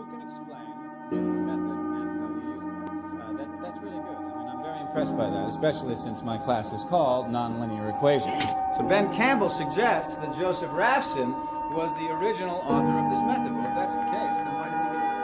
can explain his method and how you use it. That's really good. I mean, I'm very impressed by that, especially since my class is called Nonlinear Equations. So Ben Campbell suggests that Joseph Rafson was the original author of this method. Well, if that's the case, then why did he give it